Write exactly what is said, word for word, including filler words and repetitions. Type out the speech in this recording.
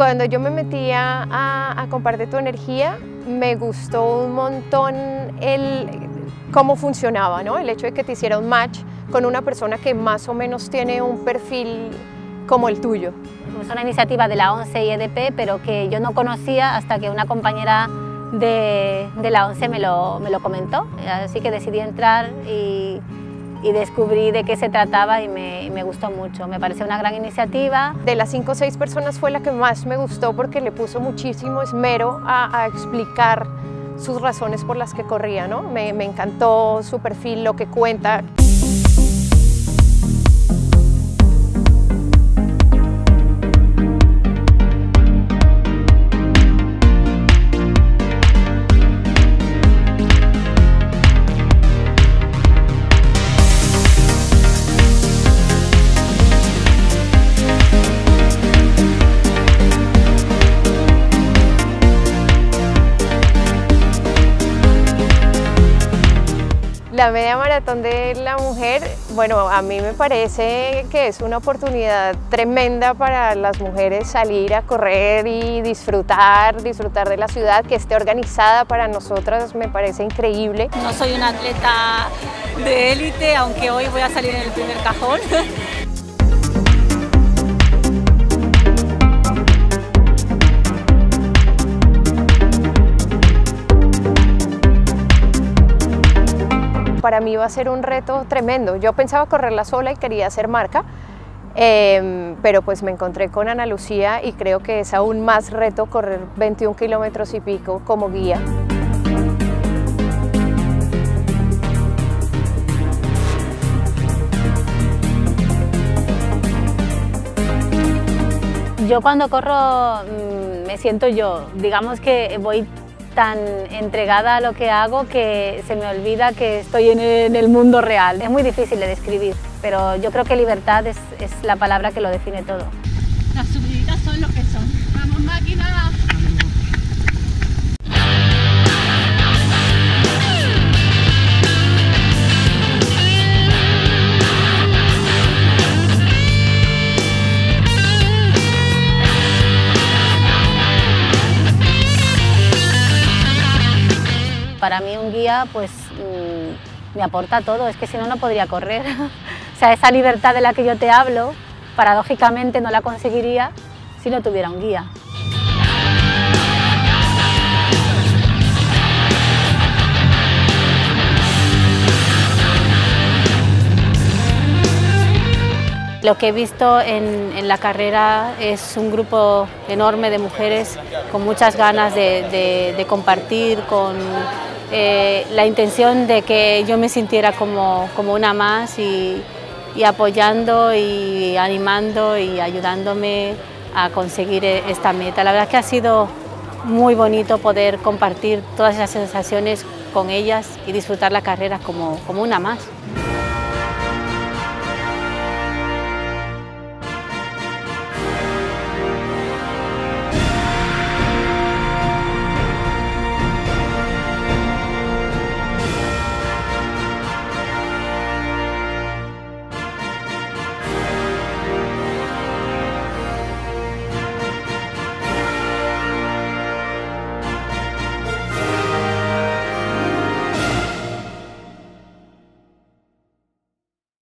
Cuando yo me metía a, a Comparte tu Energía, me gustó un montón el, cómo funcionaba, ¿no? El hecho de que te hiciera un match con una persona que más o menos tiene un perfil como el tuyo. Es una iniciativa de la ONCE y E D P, pero que yo no conocía hasta que una compañera de, de la ONCE me lo, me lo comentó. Así que decidí entrar y, y descubrí de qué se trataba y me, y me gustó mucho. Me pareció una gran iniciativa. De las cinco o seis personas fue la que más me gustó porque le puso muchísimo esmero a, a explicar sus razones por las que corría, ¿no? Me, me encantó su perfil, lo que cuenta. La media maratón de la mujer, bueno, a mí me parece que es una oportunidad tremenda para las mujeres salir a correr y disfrutar, disfrutar de la ciudad, que esté organizada para nosotras me parece increíble. No soy una atleta de élite, aunque hoy voy a salir en el primer cajón. Para mí va a ser un reto tremendo. Yo pensaba correrla sola y quería hacer marca, eh, pero pues me encontré con Ana Lucía y creo que es aún más reto correr veintiún kilómetros y pico como guía. Yo cuando corro me siento yo, digamos que voy tan entregada a lo que hago que se me olvida que estoy en el mundo real. Es muy difícil de describir, pero yo creo que libertad es, es la palabra que lo define todo. Las subiditas son lo que son. ¡Vamos, máquina! Para mí un guía pues mmm, me aporta todo, es que si no, no podría correr. O sea, esa libertad de la que yo te hablo, paradójicamente no la conseguiría si no tuviera un guía. Lo que he visto en, en la carrera es un grupo enorme de mujeres con muchas ganas de, de, de compartir, con eh, la intención de que yo me sintiera como, como una más y, y apoyando y animando y ayudándome a conseguir esta meta. La verdad es que ha sido muy bonito poder compartir todas esas sensaciones con ellas y disfrutar la carrera como, como una más.